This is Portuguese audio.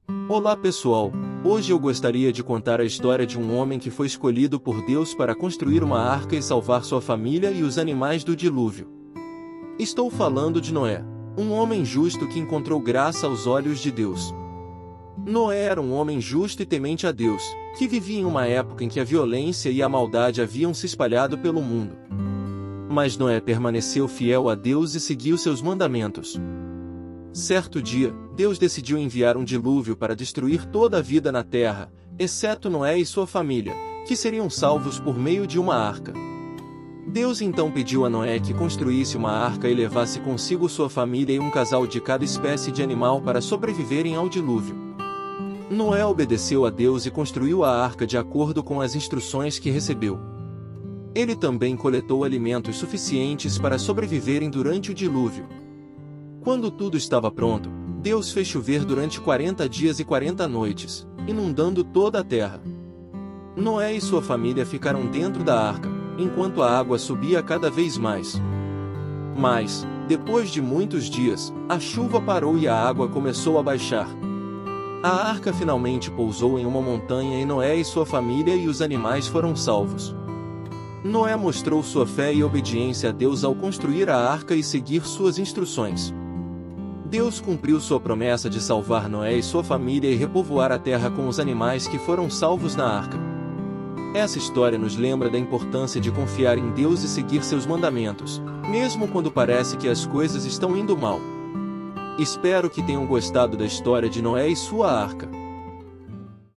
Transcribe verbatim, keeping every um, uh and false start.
Olá pessoal, hoje eu gostaria de contar a história de um homem que foi escolhido por Deus para construir uma arca e salvar sua família e os animais do dilúvio. Estou falando de Noé, um homem justo que encontrou graça aos olhos de Deus. Noé era um homem justo e temente a Deus, que vivia em uma época em que a violência e a maldade haviam se espalhado pelo mundo. Mas Noé permaneceu fiel a Deus e seguiu seus mandamentos. Certo dia, Deus decidiu enviar um dilúvio para destruir toda a vida na terra, exceto Noé e sua família, que seriam salvos por meio de uma arca. Deus então pediu a Noé que construísse uma arca e levasse consigo sua família e um casal de cada espécie de animal para sobreviverem ao dilúvio. Noé obedeceu a Deus e construiu a arca de acordo com as instruções que recebeu. Ele também coletou alimentos suficientes para sobreviverem durante o dilúvio. Quando tudo estava pronto, Deus fez chover durante quarenta dias e quarenta noites, inundando toda a terra. Noé e sua família ficaram dentro da arca, enquanto a água subia cada vez mais. Mas, depois de muitos dias, a chuva parou e a água começou a baixar. A arca finalmente pousou em uma montanha e Noé e sua família e os animais foram salvos. Noé mostrou sua fé e obediência a Deus ao construir a arca e seguir suas instruções. Deus cumpriu sua promessa de salvar Noé e sua família e repovoar a terra com os animais que foram salvos na arca. Essa história nos lembra da importância de confiar em Deus e seguir seus mandamentos, mesmo quando parece que as coisas estão indo mal. Espero que tenham gostado da história de Noé e sua arca.